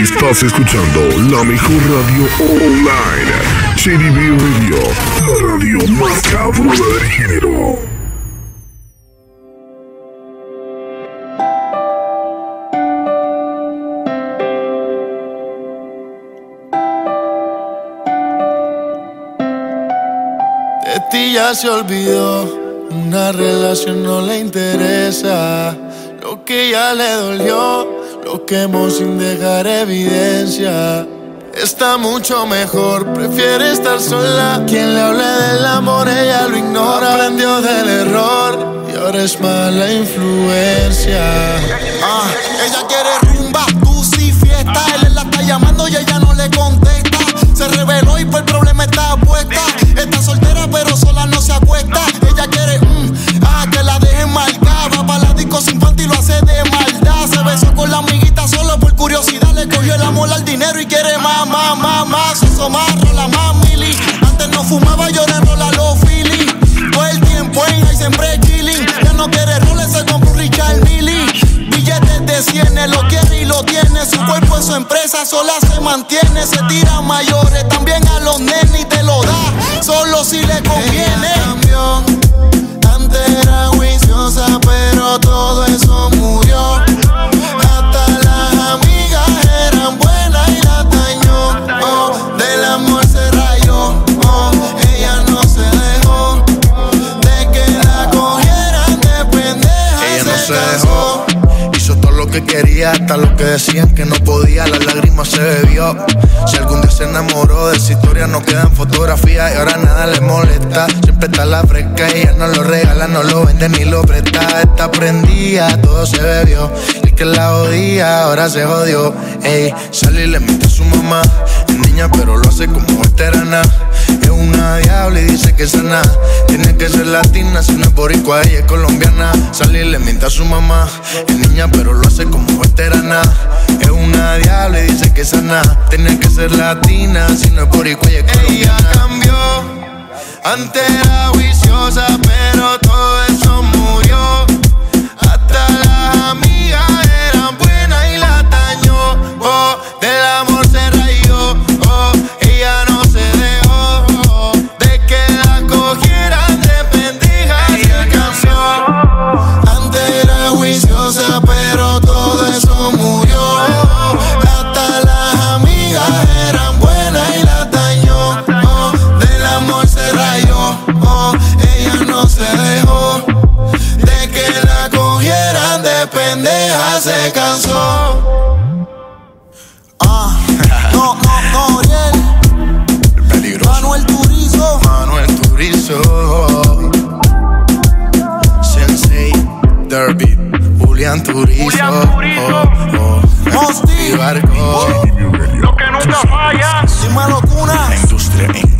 Estás escuchando la mejor radio online. JDB Radio, la radio más cabrona del género. De ti ya se olvidó, una relación no le interesa. Lo que ya le dolió, lo quemó sin dejar evidencia. Está mucho mejor, prefiere estar sola. Quien le hable del amor, ella lo ignora. Aprendió del error y ahora es mala influencia. Ella quiere rumba, tú sí fiesta. Él la está llamando y ella no le contesta. Se reveló y por el problema está puesta. Está soltera pero sola no se acuesta. Ella quiere que la dejen marcada. Va pa' la disco sin panty y lo hace de maldad. Se besó con la amiguita solo por curiosidad. Le cogió el amor al dinero y quiere más. Eso más, rola más mili. Antes no fumaba, yo le rola los Philly. Todo el tiempo en high siempre chilling. Ya no quiere roles, se compró un Richard Mille. Billetes de 100, lo quiere y lo tiene. Su cuerpo es su empresa, sola se mantiene. Se tira a mayores, también a los nenes y te lo da, solo si le conviene. Ella cambió, antes era juiciosa, pero todo eso murió. Hasta las amigas eran buenas y la dañó. Del amor se rayó, ella no se dejó de que la cogieran de pendeja. Ella no se dejó, hizo todo lo que quería, hasta lo que decían que no podía. Las lágrimas se bebió. Si algún día se enamoró de esa historia, no quedan fotografías y ahora nada le molesta. Siempre está la fresca y ella no lo regala, no lo vende ni lo presta. Está prendida, todo se bebió. Y el que la odia ahora se jodió. Ey, sale y le mete a su mamá. Es niña pero lo hace como veterana. Es una diabla y dice que es sana. Tiene que ser latina, si no es boricua ella es colombiana. Sale y le miente a su mamá. Es niña pero lo hace como veterana. Es una diabla y dice que es sana. Tiene que ser latina, si no es boricua ella es colombiana. Ella cambió, antes era juiciosa, pero todo eso murió. Hasta las amigas eran buenas y la dañó. Del amor se rayó, ella no se dejó de que la cogieran de pendeja. Se cansó, antes era juiciosa, pero todo eso murió. Hasta las amigas eran buenas y la dañó. Del amor se rayó, ella no se dejó de que la cogieran de pendeja. Se cansó. No, Ariel. Peligroso. Manuel Turizo. Sensei, Derby, Julián Turizo. Mosti, Barco. JDB Radio. Lo que nunca falla. Dime locura. La industria